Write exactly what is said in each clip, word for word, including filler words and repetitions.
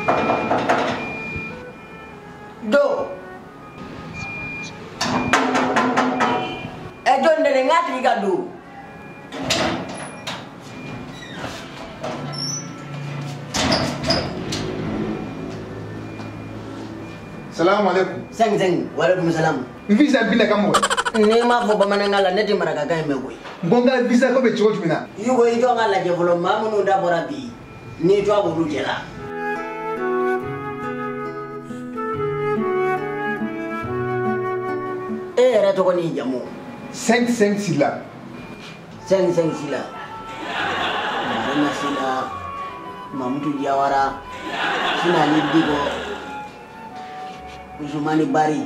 Do. Eh John de ngati ga do. Salam alaikum. Seng seng, walaikum salam. Visa bina kamo. Ni ma fo bamanangala neti maraka kay megoy. Ngonga visa ko be chocho mina. Yugo ito ngala je volo mamu no da borabi. Ni to abulu jela. Eh era to ko ni jamu. cinq cinq sila. Seng seng sila. Mama sila. Mamutu jawara. Sina lidigo. Usumani bari.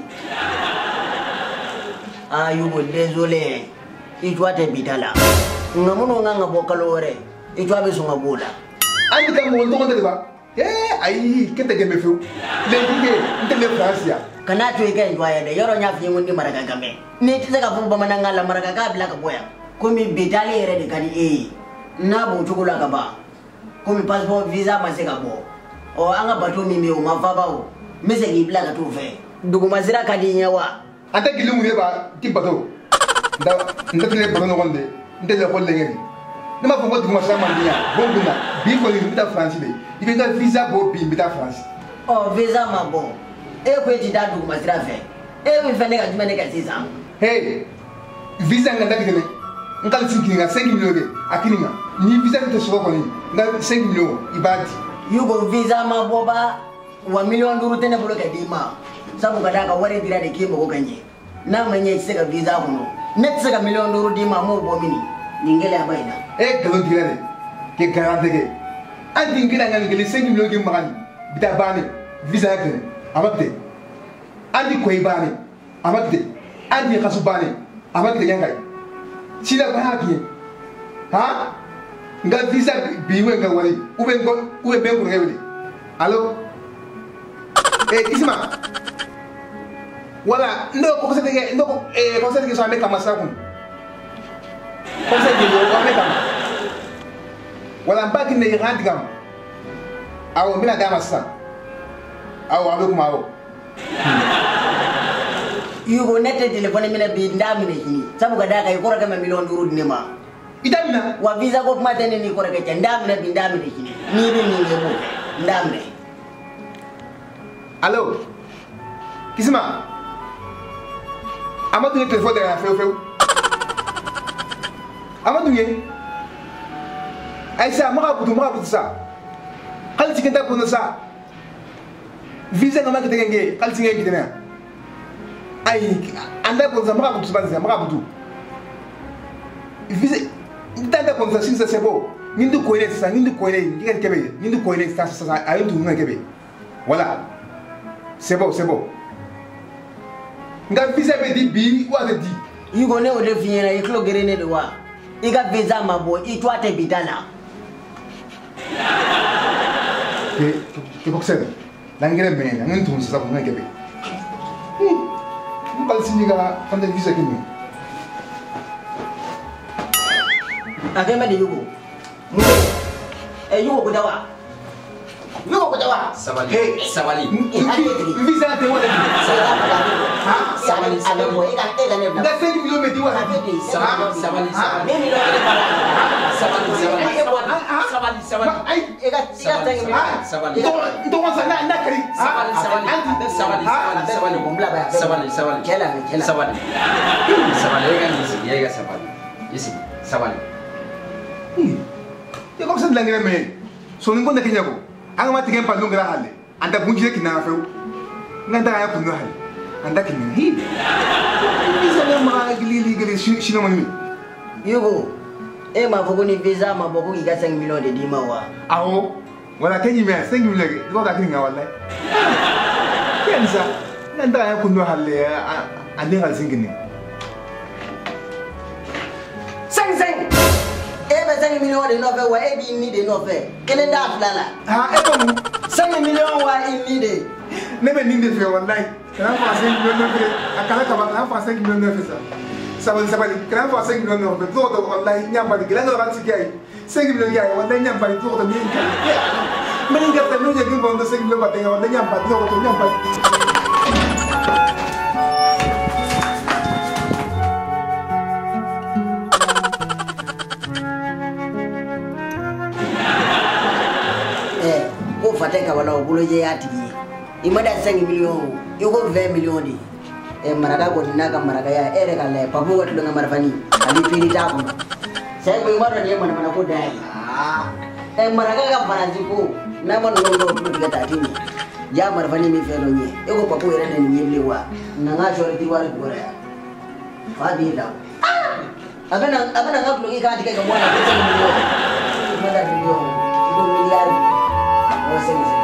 Ah, Yugo, désolé. Il doit te bitala. Ngamuno nganga bokalore. Il doit be sunga bola. Andi kam won to de ba. Eh, ai kete gembe fu. Le dige, ndele Francia. Kana to ike njwaya de yoro nya fi ngundi maraka game. Ni tse ka fu bamanangala maraka ka bila ka boya. Komi bitali ere de kadi e. Na bo tukula ka ba. Komi passport visa maseka bo. O anga batu mimi o mafaba o. Mese ki bila ka tu fe. Dugu masira kadi nyawa. Anta gilumu yeba ti bato. Nda ndele bato no gonde. Ndele ko lengeni. Nema ko dugu masira mandiya. Bonguna. Bi ko ni bita France de. Ibe nga visa bo bi bita France. Oh visa ma bo. E ko ti da dugu masira fe. E wi fe ne ka jumene ka sisa. Hey. Visa nga ndaki ne. Nkal sinki nga cinq millions ke akini nga. Ni visa to so ko ni. Nga cinq millions ibadi. Yugo visa ma bo ba. Wa million duru tene bolo ka dima. Sabu kada ka wari dira de kimo ko kanje. Na manye sega visa kuno. Net sega million duru dima mo bo mini. Ningele abaina. Eh galo dira de. Ke garante ke. Andi ngira nga ngeli cinq millions ke magani. Bita bani visa ke. Amate. Andi ko ibani. Amate. Andi kasu bani. Amate yangai. Sila ba hakiye. Ha? Nga visa biwe nga wari. Ube ngo ube bengu ngewli. Allo? Eh, Isma. Voilà, ndo ko se dege ndo ko eh ko se dege so ameka masakun. Ko se dege o ameka. Voilà, mbaki ne randi gam. Awo mina da masa. Awo abe kuma awo. Yugo nete telefone mina bi ndamine hini. Sabu kada ka ikora kama million duru dinema. Itamina wa visa ko kuma tene ni kora ke ndamine bi ndamine hini. Ni bi ni ngebo. Ndamine. Allo. Kisima. Amadou ne téléphone de la feu feu. Amadou ne. Aïssa, mara butu mara butu sa. Kal tikenta kono sa. Visa ngama kitenge, kal tinge kitena. Ai, anda kono sa mara butu banza, mara butu. Visa ndanda kono sa sinsa sebo. Nindu koine sa, nindu koine, ngikan kebe, nindu koine sa sa ayo tu nga kebe. Voilà. C'est bon, c'est bon. Nga visa be di bi wa be di. Yugo ne o de finyena iklo gerene de wa. Iga visa mabo itwa te bidala. Ke ke boxer. Langere ben, ngin tun sa ko ngebe. Ni bal siniga fande visa kini. Akema de Yugo. Mu eh Yugo ko dawa. Yugo ko dawa. Sabali. Hey, Sabali. Visa te wala. Ha? Sabali sabali mo ika ega ne. Nga cinq millions me di wa. Sabali. Sabali. Ne mi lo de para. Sabali. Sabali. Sabali. Sabali. Ay, Ega ega tangi mi. Sabali. ndo ndo sa na na kari. Sabali. Sabali. Sabali. Sabali. Sabali. Kumbla ba. Sabali. Sabali. Kela me kela. Sabali. Sabali. Ega ngisi. Ega sabali. Isi. Sabali. Ke ko sa langere me. So ni ngonda kenya ko. Anga mati gen palunga la hale. Anda bunjire kina feu. Nganda ya kunu hale. Anda kina hi. Visa le ma gili gili shino mani. Yugo. E ma fogo ni visa ma bogo iga cinq millions de dima wa. Awo. Wala kenyi me cinq millions ke. Ko da kina wallahi. Kenza. Nganda ya kunu hale. Ande ngal singini. Cinq cinq. Ebe cinq millions de nove wa ebi ni de nove. Kele da flala. Ha, e ko mu. cinq millions wa ni de. Ne be ninde fe wallahi. Kana fa cinq millions neuf. Akala ka ba kana fa cinq millions neuf sa. Sabali sabali. Kana fa cinq millions neuf. Do do wallahi nyamba de. Gila ngala ba sikai. cinq millions ya wallahi nyamba de do do mi. Meninga tenu jadi bondo sing lo bateng awal nyampat lo kok nyampat. Eh, ko fateka wala obulo je atigi. Imada cinq millions, yuko vingt millions di. Eh maraka ko dinaga maraka ya ere kale papu ko tudanga marfani. Ali pili tabu. Saya ko imara ni mana mana ko dai. Ah. Eh maraka ka faransi ko. Na man ngondo ko diga tatini. Ya marfani mi felo nye. Yuko papu ere ni nyeblewa. Na ngacho ri wala ko ya. Fadi da. Abana abana ngaklo ki kanti ka mwana ko cinq millions. Imada millions. Ko miliari. Wase